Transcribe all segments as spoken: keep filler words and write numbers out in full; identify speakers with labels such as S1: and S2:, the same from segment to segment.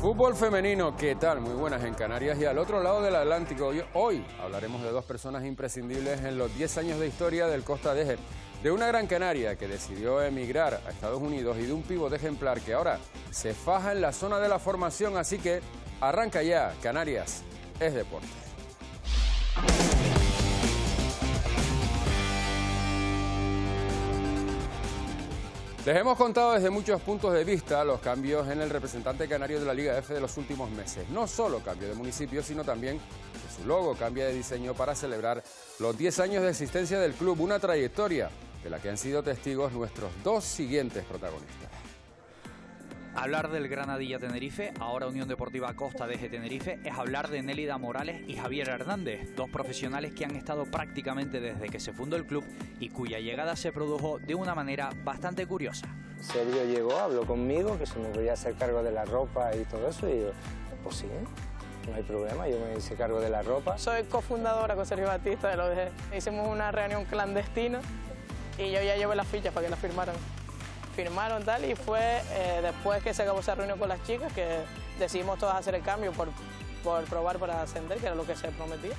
S1: Fútbol femenino, ¿qué tal? Muy buenas en Canarias y al otro lado del Atlántico. Hoy hablaremos de dos personas imprescindibles en los diez años de historia del Costa de Eje. De una Gran Canaria que decidió emigrar a Estados Unidos y de un pivote ejemplar que ahora se faja en la zona de la formación. Así que arranca ya, Canarias es deporte. Les hemos contado desde muchos puntos de vista los cambios en el representante canario de la Liga F de los últimos meses. No solo cambio de municipio, sino también que su logo cambia de diseño para celebrar los diez años de existencia del club, una trayectoria de la que han sido testigos nuestros dos siguientes protagonistas.
S2: Hablar del Granadilla Tenerife, ahora Unión Deportiva Costa de Eje Tenerife, es hablar de Nélida Morales y Javier Hernández, dos profesionales que han estado prácticamente desde que se fundó el club y cuya llegada se produjo de una manera bastante curiosa.
S3: Sergio llegó, habló conmigo, que se me podía hacer cargo de la ropa y todo eso, y yo, pues sí, no hay problema, yo me hice cargo de la ropa.
S4: Soy cofundadora con Sergio Batista de la O D G. Hicimos una reunión clandestina y yo ya llevé las fichas para que las firmaran. Firmaron tal y fue eh, después que se acabó esa reunión con las chicas que decidimos todas hacer el cambio por, por probar para ascender, que era lo que se prometía.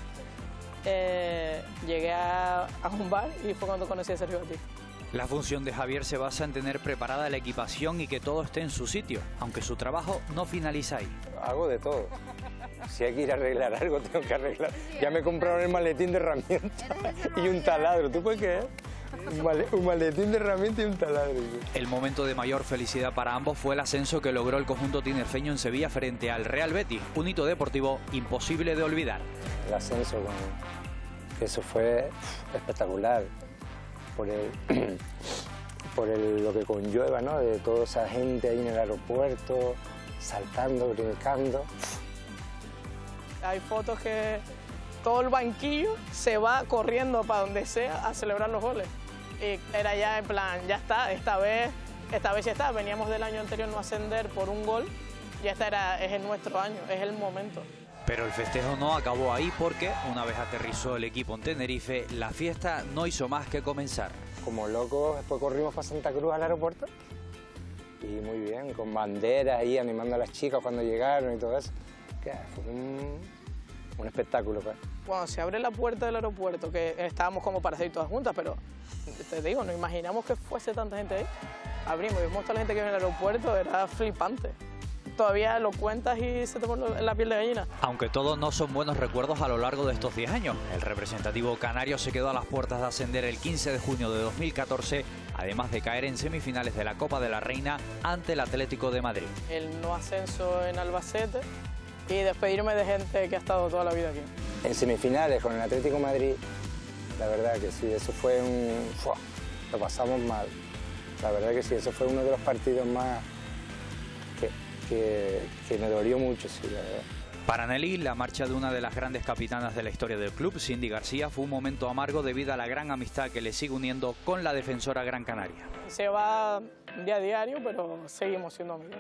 S4: Eh, llegué a, a un bar y fue cuando conocí a Sergio Batista.
S2: La función de Javier se basa en tener preparada la equipación y que todo esté en su sitio, aunque su trabajo no finaliza ahí.
S3: Hago de todo. Si hay que ir a arreglar algo, tengo que arreglar. Ya me compraron el maletín de herramientas y un taladro, ¿tú puedes creer? Un maletín de herramientas y un taladro.
S2: El momento de mayor felicidad para ambos fue el ascenso que logró el conjunto tinerfeño en Sevilla frente al Real Betis, un hito deportivo imposible de olvidar.
S3: El ascenso, eso fue espectacular, por, el, por el, lo que conlleva, ¿no? De toda esa gente ahí en el aeropuerto, saltando, brincando.
S4: Hay fotos que todo el banquillo se va corriendo para donde sea a celebrar los goles. Y era ya en plan, ya está, esta vez, esta vez ya está. Veníamos del año anterior no ascender por un gol, y este era, es el nuestro año, es el momento.
S2: Pero el festejo no acabó ahí porque, una vez aterrizó el equipo en Tenerife, la fiesta no hizo más que comenzar.
S3: Como locos, después corrimos para Santa Cruz al aeropuerto. Y muy bien, con banderas ahí animando a las chicas cuando llegaron y todo eso. Que fue un, un espectáculo, pues.
S4: Cuando se abre la puerta del aeropuerto, que estábamos como para salir todas juntas, pero te digo, no imaginamos que fuese tanta gente ahí. Abrimos y vimos toda la gente que viene al aeropuerto, era flipante. Todavía lo cuentas y se te pone la piel de gallina.
S2: Aunque todos no son buenos recuerdos a lo largo de estos diez años. El representativo canario se quedó a las puertas de ascender el quince de junio de dos mil catorce, además de caer en semifinales de la Copa de la Reina ante el Atlético de Madrid.
S4: El no ascenso en Albacete y despedirme de gente que ha estado toda la vida aquí.
S3: En semifinales con el Atlético de Madrid, la verdad que sí, eso fue un... ¡fua! Lo pasamos mal. La verdad que sí, eso fue uno de los partidos más que, que, que me dolió mucho, sí, la verdad.
S2: Para Nelly, la marcha de una de las grandes capitanas de la historia del club, Cindy García, fue un momento amargo debido a la gran amistad que le sigue uniendo con la defensora Gran Canaria.
S4: Se va día a diario, pero seguimos siendo amigos.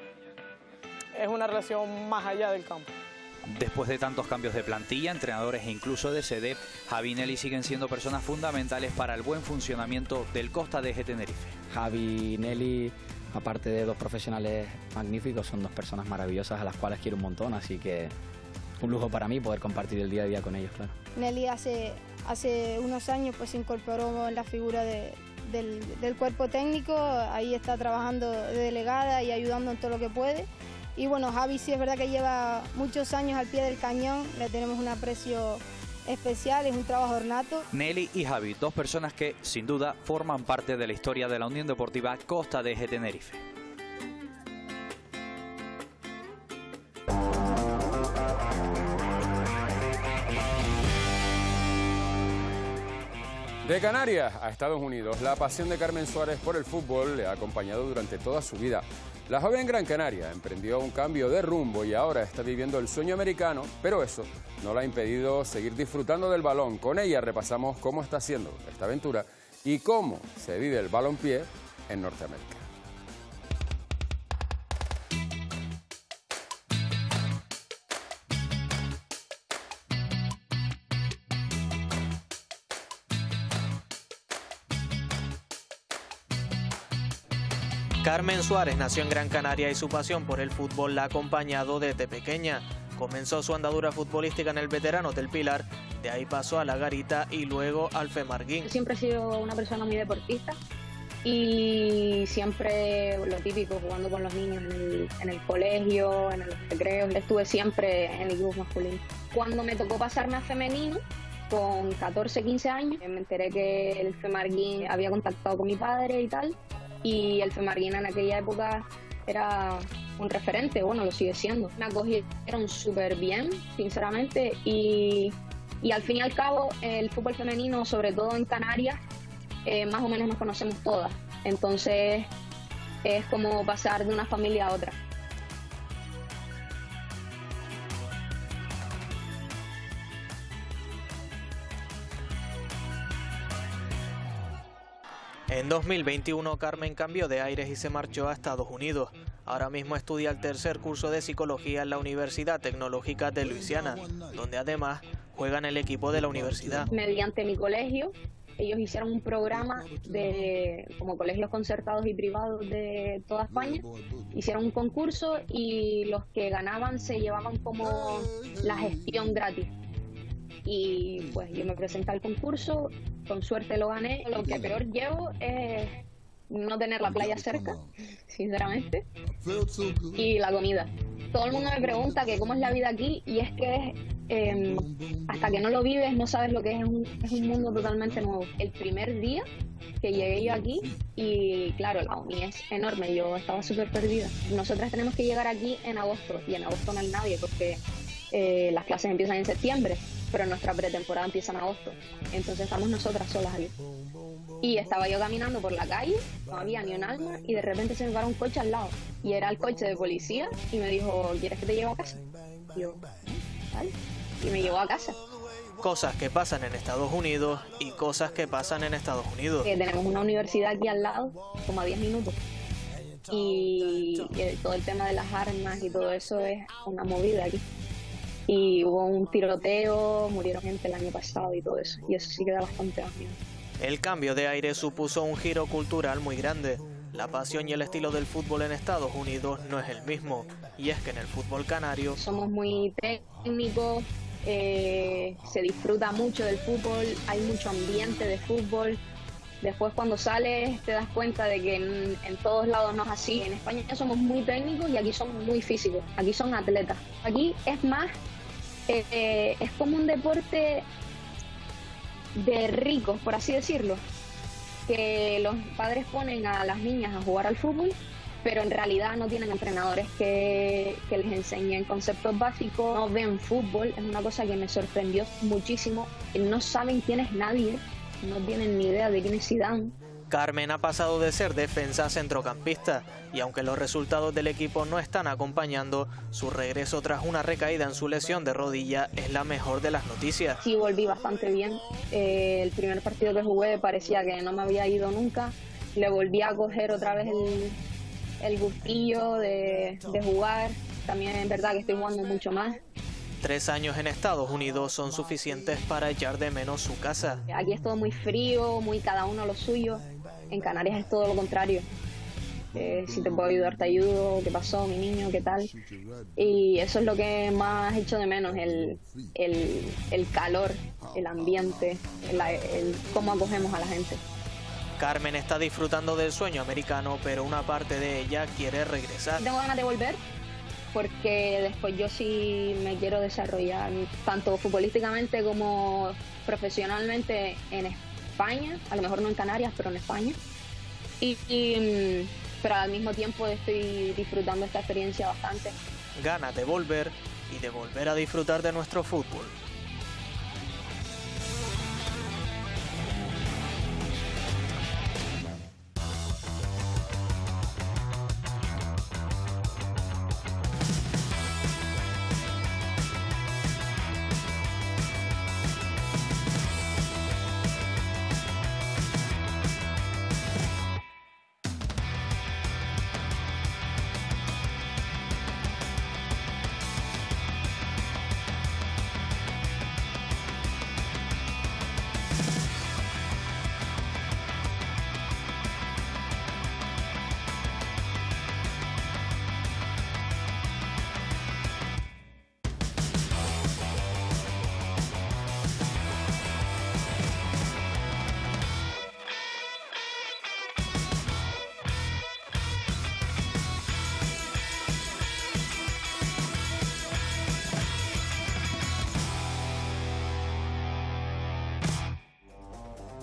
S4: Es una relación más allá del campo.
S2: Después de tantos cambios de plantilla, entrenadores e incluso de sede, Javi y Nelly siguen siendo personas fundamentales para el buen funcionamiento del Costa de Eje Tenerife.
S5: Javi y Nelly, aparte de dos profesionales magníficos, son dos personas maravillosas a las cuales quiero un montón, así que un lujo para mí poder compartir el día a día con ellos, claro.
S6: Nelly hace, hace unos años pues, se incorporó en la figura de, del, del cuerpo técnico, ahí está trabajando de delegada y ayudando en todo lo que puede. Y bueno, Javi sí es verdad que lleva muchos años al pie del cañón, le tenemos un aprecio especial, es un trabajo ornato.
S2: Nelly y Javi, dos personas que, sin duda, forman parte de la historia de la Unión Deportiva Costa de Eje Tenerife.
S1: De Canarias a Estados Unidos, la pasión de Carmen Suárez por el fútbol le ha acompañado durante toda su vida. La joven Gran Canaria emprendió un cambio de rumbo y ahora está viviendo el sueño americano, pero eso no le ha impedido seguir disfrutando del balón. Con ella repasamos cómo está siendo esta aventura y cómo se vive el balompié en Norteamérica.
S7: Carmen Suárez nació en Gran Canaria y su pasión por el fútbol la ha acompañado desde pequeña. Comenzó su andadura futbolística en el Veteranos del Pilar, de ahí pasó a la Garita y luego al Femarguín.
S8: Siempre he sido una persona muy deportista y siempre lo típico, jugando con los niños en el, en el colegio, en los recreos. Estuve siempre en el grupo masculino. Cuando me tocó pasarme a femenino, con catorce, quince años, me enteré que el Femarguín había contactado con mi padre y tal, y el Femarguín en aquella época era un referente, bueno, lo sigue siendo. Me acogieron súper bien, sinceramente, y, y al fin y al cabo el fútbol femenino, sobre todo en Canarias, eh, más o menos nos conocemos todas, entonces es como pasar de una familia a otra.
S7: En dos mil veintiuno, Carmen cambió de aires y se marchó a Estados Unidos. Ahora mismo estudia el tercer curso de Psicología en la Universidad Tecnológica de Luisiana, donde además juega en el equipo de la universidad.
S8: Mediante mi colegio, ellos hicieron un programa de como colegios concertados y privados de toda España. Hicieron un concurso y los que ganaban se llevaban como la gestión gratis. Y pues yo me presenté al concurso, con suerte lo gané. Lo que peor llevo es no tener la playa cerca, sinceramente, y la comida. Todo el mundo me pregunta que cómo es la vida aquí, y es que eh, hasta que no lo vives no sabes lo que es, un, es un mundo totalmente nuevo. El primer día que llegué yo aquí, y claro, la uni es enorme, yo estaba súper perdida. Nosotras tenemos que llegar aquí en agosto, y en agosto no hay nadie porque eh, las clases empiezan en septiembre, pero nuestra pretemporada empieza en agosto, entonces estamos nosotras solas aquí. Y estaba yo caminando por la calle, no había ni un alma, y de repente se me paró un coche al lado, y era el coche de policía, y me dijo, ¿quieres que te lleve a casa? Y yo, ¿vale? Y me llevó a casa.
S7: Cosas que pasan en Estados Unidos y cosas que pasan en Estados Unidos.
S8: Eh, tenemos una universidad aquí al lado, como a diez minutos, y, y todo el tema de las armas y todo eso es una movida aquí. Y hubo un tiroteo, murieron gente el año pasado y todo eso, y eso sí que da bastante miedo.
S7: El cambio de aire supuso un giro cultural muy grande. La pasión y el estilo del fútbol en Estados Unidos no es el mismo, y es que en el fútbol canario
S8: somos muy técnicos, eh, se disfruta mucho del fútbol, hay mucho ambiente de fútbol. Después cuando sales te das cuenta de que en, en todos lados no es así. En España somos muy técnicos y aquí somos muy físicos, aquí son atletas. Aquí es más, eh, eh, es como un deporte de ricos, por así decirlo, que los padres ponen a las niñas a jugar al fútbol, pero en realidad no tienen entrenadores que, que les enseñen conceptos básicos, no ven fútbol. Es una cosa que me sorprendió muchísimo, no saben quién es nadie, no tienen ni idea de quién es Zidane.
S7: Carmen ha pasado de ser defensa a centrocampista, y aunque los resultados del equipo no están acompañando, su regreso tras una recaída en su lesión de rodilla es la mejor de las noticias.
S8: Sí, volví bastante bien. Eh, el primer partido que jugué parecía que no me había ido nunca. Le volví a coger otra vez el, el gustillo de, de jugar. También es verdad que estoy jugando mucho más.
S7: Tres años en Estados Unidos son suficientes para echar de menos su casa.
S8: Aquí es todo muy frío, muy cada uno lo suyo. En Canarias es todo lo contrario. Eh, si te puedo ayudar, te ayudo. ¿Qué pasó, mi niño? ¿Qué tal? Y eso es lo que más echo de menos, el, el, el calor, el ambiente, el, el cómo acogemos a la gente.
S7: Carmen está disfrutando del sueño americano, pero una parte de ella quiere regresar.
S8: Tengo ganas de volver, porque después yo sí me quiero desarrollar, tanto futbolísticamente como profesionalmente en España, a lo mejor no en Canarias, pero en España. Y, y, pero al mismo tiempo estoy disfrutando esta experiencia bastante.
S7: Ganas de volver y de volver a disfrutar de nuestro fútbol.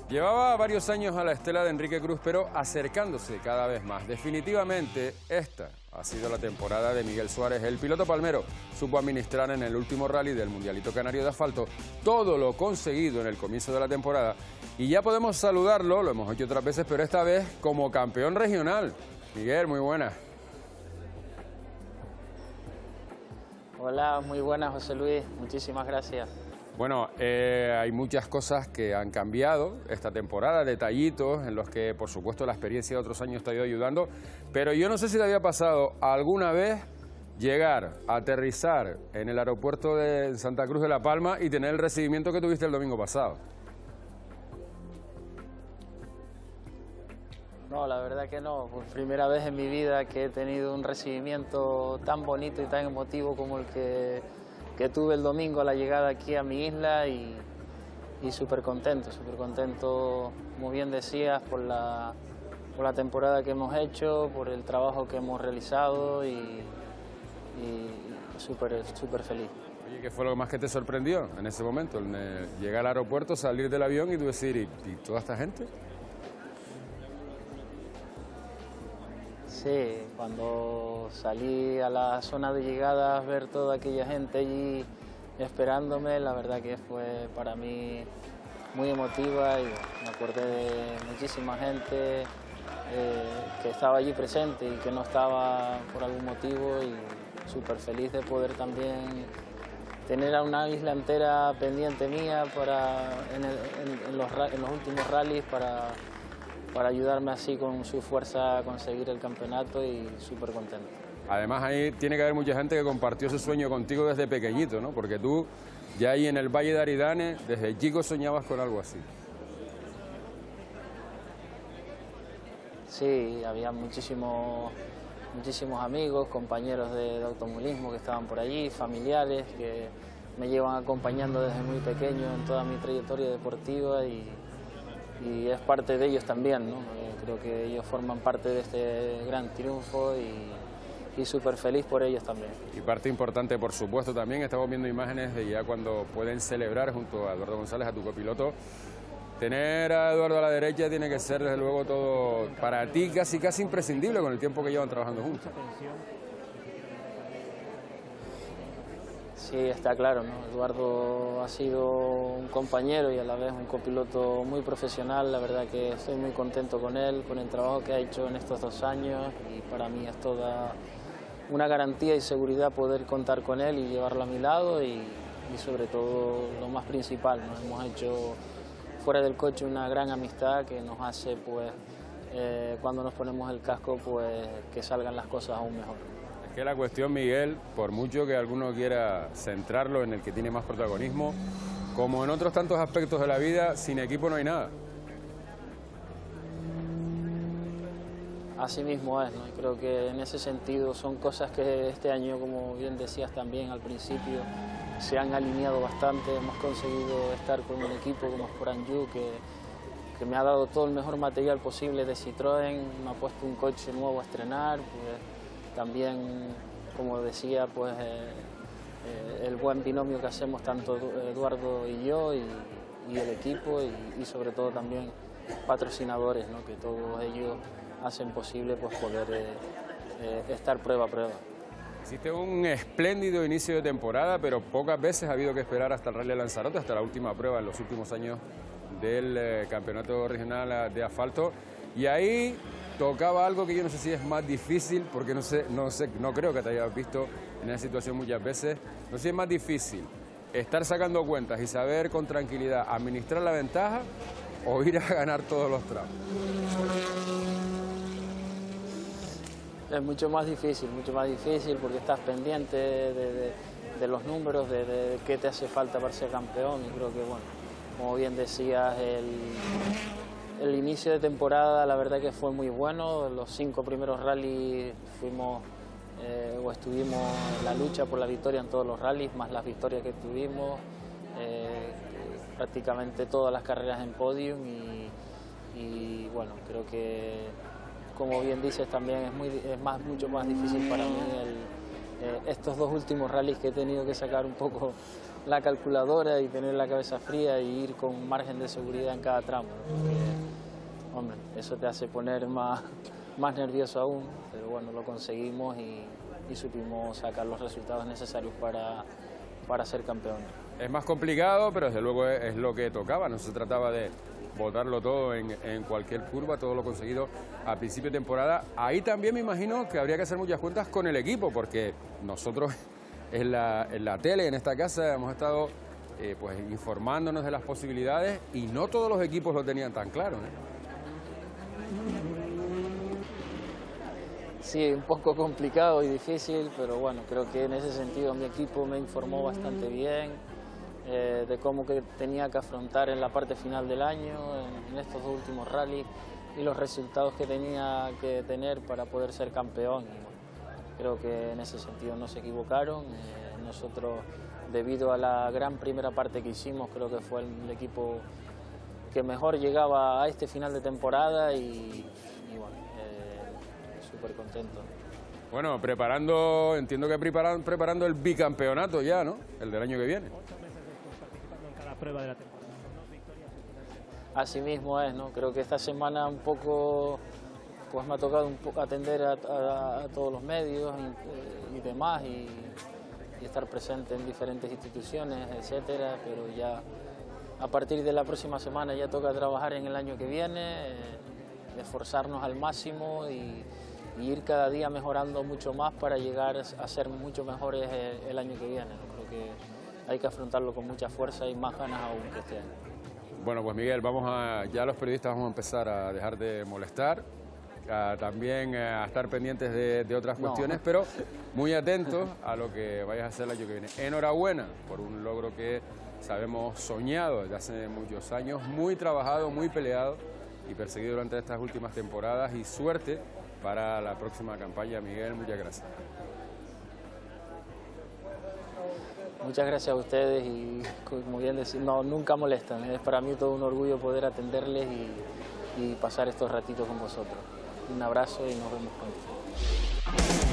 S1: Llevaba varios años a la estela de Enrique Cruz, pero acercándose cada vez más. Definitivamente, esta ha sido la temporada de Miguel Suárez. El piloto palmero supo administrar en el último rally del Mundialito Canario de Asfalto todo lo conseguido en el comienzo de la temporada. Y ya podemos saludarlo, lo hemos hecho otras veces, pero esta vez como campeón regional. Miguel, muy buenas.
S9: Hola, muy buenas, José Luis. Muchísimas gracias.
S1: Bueno, eh, hay muchas cosas que han cambiado esta temporada, detallitos en los que, por supuesto, la experiencia de otros años te ha ido ayudando, pero yo no sé si te había pasado alguna vez llegar, aterrizar en el aeropuerto de Santa Cruz de La Palma y tener el recibimiento que tuviste el domingo pasado.
S9: No, la verdad que no. Por primera vez en mi vida que he tenido un recibimiento tan bonito y tan emotivo como el que... que tuve el domingo a la llegada aquí a mi isla y, y súper contento, súper contento, como bien decías, por la, por la temporada que hemos hecho, por el trabajo que hemos realizado y, y súper súper feliz.
S1: Oye, ¿qué fue lo más que te sorprendió en ese momento? En, eh, llegar al aeropuerto, salir del avión y tú decir, ¿y, y toda esta gente?
S9: Sí, cuando salí a la zona de llegada, ver toda aquella gente allí esperándome, la verdad que fue para mí muy emotiva y me acordé de muchísima gente eh, que estaba allí presente y que no estaba por algún motivo y súper feliz de poder también tener a una isla entera pendiente mía para, en, el, en, en, los, en los últimos rallies para... para ayudarme así con su fuerza a conseguir el campeonato y súper contento.
S1: Además ahí tiene que haber mucha gente que compartió ese sueño contigo desde pequeñito, ¿no? Porque tú ya ahí en el Valle de Aridane, desde chico soñabas con algo así.
S9: Sí, había muchísimos, muchísimos amigos, compañeros de, de automovilismo que estaban por allí, familiares que me llevan acompañando desde muy pequeño en toda mi trayectoria deportiva y y es parte de ellos también, ¿no? Creo que ellos forman parte de este gran triunfo y, y súper feliz por ellos también.
S1: Y parte importante, por supuesto, también estamos viendo imágenes de ya cuando pueden celebrar junto a Eduardo González, a tu copiloto. Tener a Eduardo a la derecha tiene que ser, desde luego, todo para ti casi casi imprescindible con el tiempo que llevan trabajando juntos.
S9: Sí, está claro, ¿no? Eduardo ha sido un compañero y a la vez un copiloto muy profesional. La verdad que estoy muy contento con él, con el trabajo que ha hecho en estos dos años y para mí es toda una garantía y seguridad poder contar con él y llevarlo a mi lado y, y sobre todo lo más principal, ¿no? Hemos hecho fuera del coche una gran amistad que nos hace, pues, eh, cuando nos ponemos el casco, pues, que salgan las cosas aún mejor.
S1: Que la cuestión, Miguel, por mucho que alguno quiera centrarlo en el que tiene más protagonismo, como en otros tantos aspectos de la vida, sin equipo no hay nada.
S9: Así mismo es, ¿no? Y creo que en ese sentido son cosas que este año, como bien decías también al principio, se han alineado bastante. Hemos conseguido estar con un equipo como Sporanju, que, que me ha dado todo el mejor material posible de Citroën, me ha puesto un coche nuevo a estrenar, pues, también, como decía, pues eh, eh, el buen binomio que hacemos tanto Eduardo y yo y, y el equipo y, y sobre todo también patrocinadores, ¿no? Que todos ellos hacen posible, pues, poder eh, eh, estar prueba a prueba.
S1: Hiciste un espléndido inicio de temporada, pero pocas veces ha habido que esperar hasta el Rally de Lanzarote, hasta la última prueba en los últimos años del eh, Campeonato Regional de Asfalto. Y ahí tocaba algo que yo no sé si es más difícil, porque no sé, no sé, no creo que te hayas visto en esa situación muchas veces. No sé si es más difícil estar sacando cuentas y saber con tranquilidad administrar la ventaja o ir a ganar todos los tramos.
S9: Es mucho más difícil, mucho más difícil porque estás pendiente de, de, de los números, de, de qué te hace falta para ser campeón y creo que, bueno, como bien decías, el... El inicio de temporada la verdad que fue muy bueno, los cinco primeros rallies fuimos eh, o estuvimos en la lucha por la victoria en todos los rallies, más las victorias que tuvimos, eh, prácticamente todas las carreras en podium y, y bueno, creo que como bien dices también es, muy, es más, mucho más difícil para mí el, eh, estos dos últimos rallies que he tenido que sacar un poco la calculadora y tener la cabeza fría y ir con margen de seguridad en cada tramo, ¿no? Porque, hombre, eso te hace poner más, más nervioso aún, pero bueno, lo conseguimos y, y supimos sacar los resultados necesarios para, para ser campeones.
S1: Es más complicado, pero desde luego es, es lo que tocaba, no se trataba de botarlo todo en, en cualquier curva, todo lo conseguido a principio de temporada. Ahí también me imagino que habría que hacer muchas cuentas con el equipo, porque nosotros en la, en la tele, en esta casa, hemos estado eh, pues informándonos de las posibilidades y no todos los equipos lo tenían tan claro, ¿no?
S9: Sí, un poco complicado y difícil, pero bueno, creo que en ese sentido mi equipo me informó bastante bien eh, de cómo que tenía que afrontar en la parte final del año, en, en estos dos últimos rallies, y los resultados que tenía que tener para poder ser campeón. Y bueno, creo que en ese sentido no se equivocaron. Eh, nosotros, debido a la gran primera parte que hicimos, creo que fue el, el equipo que mejor llegaba a este final de temporada y, y bueno, eh, súper contento.
S1: Bueno, preparando, entiendo que preparan, preparando el bicampeonato ya, ¿no? El del año que viene.
S10: Participando en cada prueba de la temporada.
S9: Así mismo es, ¿no? Creo que esta semana un poco, pues me ha tocado un poco atender a, a, a todos los medios y, y demás y, y estar presente en diferentes instituciones, etcétera, pero ya a partir de la próxima semana ya toca trabajar en el año que viene, eh, esforzarnos al máximo y, y ir cada día mejorando mucho más para llegar a ser mucho mejores el, el año que viene, ¿no? Creo que hay que afrontarlo con mucha fuerza y más ganas aún que este año.
S1: Bueno, pues Miguel, vamos a, ya los periodistas vamos a empezar a dejar de molestar, a, también a estar pendientes de, de otras cuestiones, no. pero muy atentos a lo que vayas a hacer el año que viene. Enhorabuena por un logro que sabemos soñado desde hace muchos años, muy trabajado, muy peleado y perseguido durante estas últimas temporadas, y suerte para la próxima campaña. Miguel, muchas gracias.
S9: Muchas gracias a ustedes y, como bien decir, no, nunca molestan. Es para mí todo un orgullo poder atenderles y, y pasar estos ratitos con vosotros. Un abrazo y nos vemos pronto.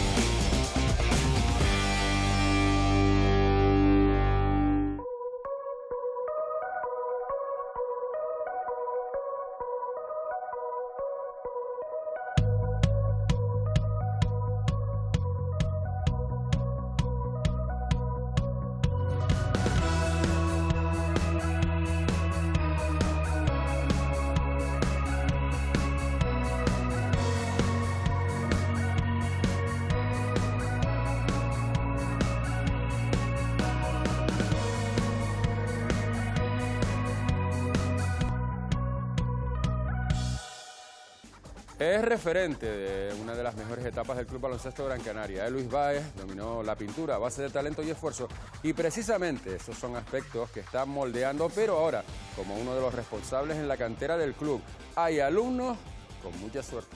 S1: Es referente de una de las mejores etapas del Club Baloncesto Gran Canaria. ¿eh? Luis Báez dominó la pintura a base de talento y esfuerzo, y precisamente esos son aspectos que están moldeando, pero ahora como uno de los responsables en la cantera del club. Hay alumnos con mucha suerte.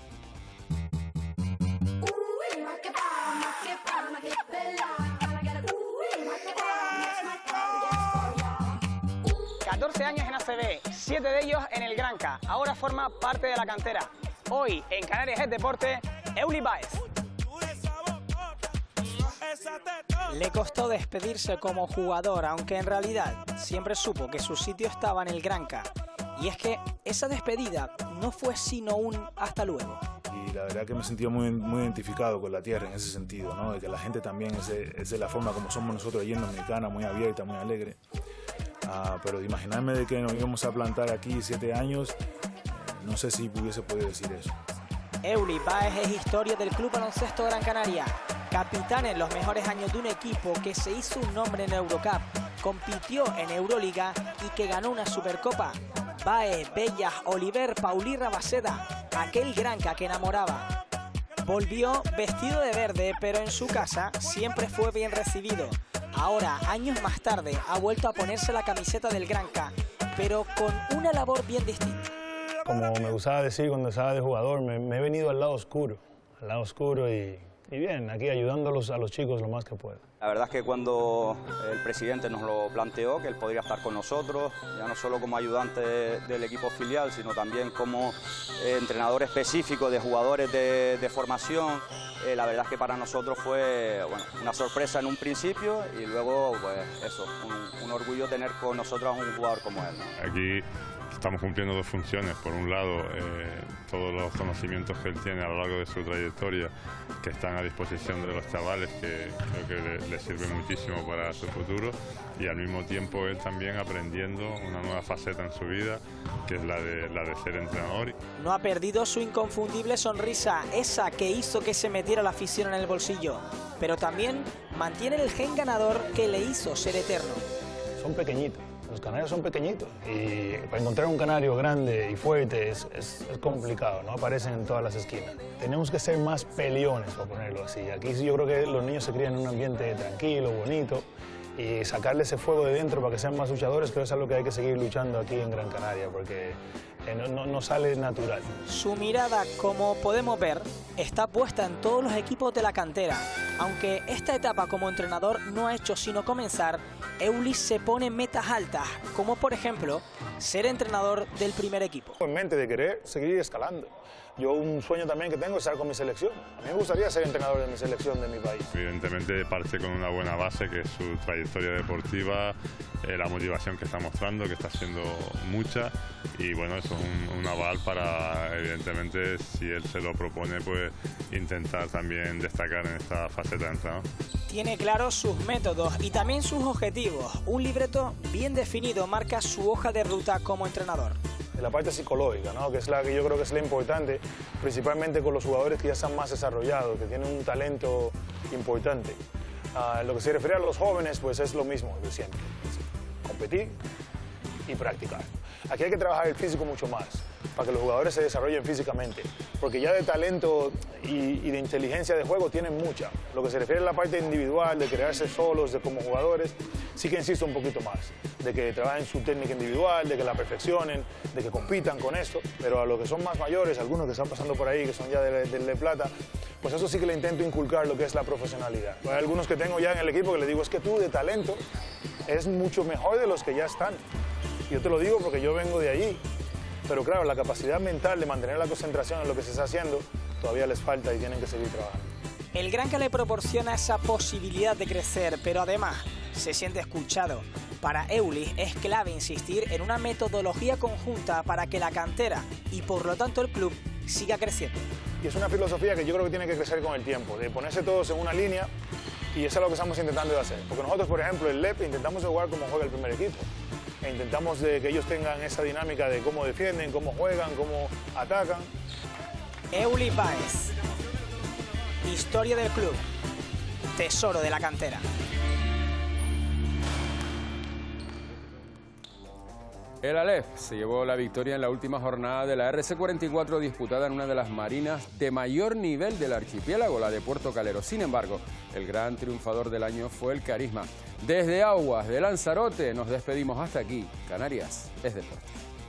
S11: catorce años en A C B, siete de ellos en el Granca. Ahora forma parte de la cantera. Hoy, en Canarias es Deporte, Euly Báez.
S12: Le costó despedirse como jugador, aunque en realidad siempre supo que su sitio estaba en el Granca. Y es que esa despedida no fue sino un hasta luego.
S13: Y la verdad que me sentí muy, muy identificado con la tierra en ese sentido, ¿no? De que la gente también es de, es de la forma como somos nosotros allí en Dominicana, muy abierta, muy alegre. Uh, pero de imaginarme de que nos íbamos a plantar aquí siete años, eh, no sé si hubiese podido decir eso.
S12: Euly Báez es historia del Club Baloncesto Gran Canaria, capitán en los mejores años de un equipo que se hizo un nombre en Eurocup, compitió en Euroliga y que ganó una Supercopa. Báez, Bellas, Oliver, Paulí Rabaseda, aquel Granca que enamoraba. Volvió vestido de verde, pero en su casa siempre fue bien recibido. Ahora, años más tarde, ha vuelto a ponerse la camiseta del Granca, pero con una labor bien distinta.
S14: Como me gustaba decir cuando estaba de jugador, me, me he venido al lado oscuro, al lado oscuro y, y bien, aquí ayudándolos a los chicos lo más que pueda.
S15: La verdad es que cuando el presidente nos lo planteó, que él podría estar con nosotros, ya no solo como ayudante del equipo filial, sino también como eh, entrenador específico de jugadores de, de formación, eh, la verdad es que para nosotros fue bueno, una sorpresa en un principio y luego, pues eso, un, un orgullo tener con nosotros a un jugador como él, ¿no?
S16: Aquí estamos cumpliendo dos funciones. Por un lado, eh, todos los conocimientos que él tiene a lo largo de su trayectoria, que están a disposición de los chavales, que creo que le, le sirven muchísimo para su futuro, y al mismo tiempo él también aprendiendo una nueva faceta en su vida, que es la de, la de ser entrenador.
S12: No ha perdido su inconfundible sonrisa, esa que hizo que se metiera la afición en el bolsillo, pero también mantiene el gen ganador que le hizo ser eterno.
S14: Son pequeñitos. Los canarios son pequeñitos y para encontrar un canario grande y fuerte es, es, es complicado, no aparecen en todas las esquinas. Tenemos que ser más peleones, por ponerlo así. Aquí yo creo que los niños se crían en un ambiente tranquilo, bonito, y sacarle ese fuego de dentro para que sean más luchadores, creo que es algo que hay que seguir luchando aquí en Gran Canaria, porque eh, no, no, no sale natural.
S12: Su mirada, como podemos ver, está puesta en todos los equipos de la cantera. Aunque esta etapa como entrenador no ha hecho sino comenzar, Eulis se pone metas altas, como por ejemplo ser entrenador del primer equipo.
S14: En mente de querer seguir escalando. Yo un sueño también que tengo es estar con mi selección. A mí me gustaría ser entrenador de mi selección de mi país.
S16: Evidentemente parte con una buena base, que es su trayectoria deportiva, eh, la motivación que está mostrando, que está siendo mucha, y bueno, eso es un, un aval para, evidentemente, si él se lo propone, pues intentar también destacar en esta faceta de entrenador.
S12: Tiene claros sus métodos y también sus objetivos. Un libreto bien definido marca su hoja de ruta como entrenador.
S14: La parte psicológica, ¿no? Que es la que yo creo que es la importante, principalmente con los jugadores que ya están más desarrollados, que tienen un talento importante. Uh, lo que se refiere a los jóvenes, pues es lo mismo de siempre, competir y practicar. Aquí hay que trabajar el físico mucho más, para que los jugadores se desarrollen físicamente, porque ya de talento y, y de inteligencia de juego tienen mucha. Lo que se refiere a la parte individual, de crearse solos de como jugadores, sí que insisto un poquito más, de que trabajen su técnica individual, de que la perfeccionen, de que compitan con esto, pero a los que son más mayores, algunos que están pasando por ahí, que son ya de, de, de plata, pues eso sí que le intento inculcar lo que es la profesionalidad. Hay algunos que tengo ya en el equipo que les digo, es que tú de talento eres mucho mejor de los que ya están. Yo te lo digo porque yo vengo de allí, pero claro, la capacidad mental de mantener la concentración en lo que se está haciendo todavía les falta y tienen que seguir trabajando.
S12: El Granca le proporciona esa posibilidad de crecer, pero además se siente escuchado. Para Eulis es clave insistir en una metodología conjunta para que la cantera y por lo tanto el club siga creciendo.
S14: Y es una filosofía que yo creo que tiene que crecer con el tiempo, de ponerse todos en una línea, y eso es lo que estamos intentando de hacer. Porque nosotros, por ejemplo, el L E P intentamos jugar como juega el primer equipo. E intentamos de que ellos tengan esa dinámica de cómo defienden, cómo juegan, cómo atacan.
S12: Eulis Baez, historia del club, tesoro de la cantera.
S1: El Aleph se llevó la victoria en la última jornada de la R C cuarenta y cuatro disputada en una de las marinas de mayor nivel del archipiélago, la de Puerto Calero. Sin embargo, el gran triunfador del año fue el Carisma. Desde Aguas de Lanzarote nos despedimos hasta aquí. Canarias es deporte.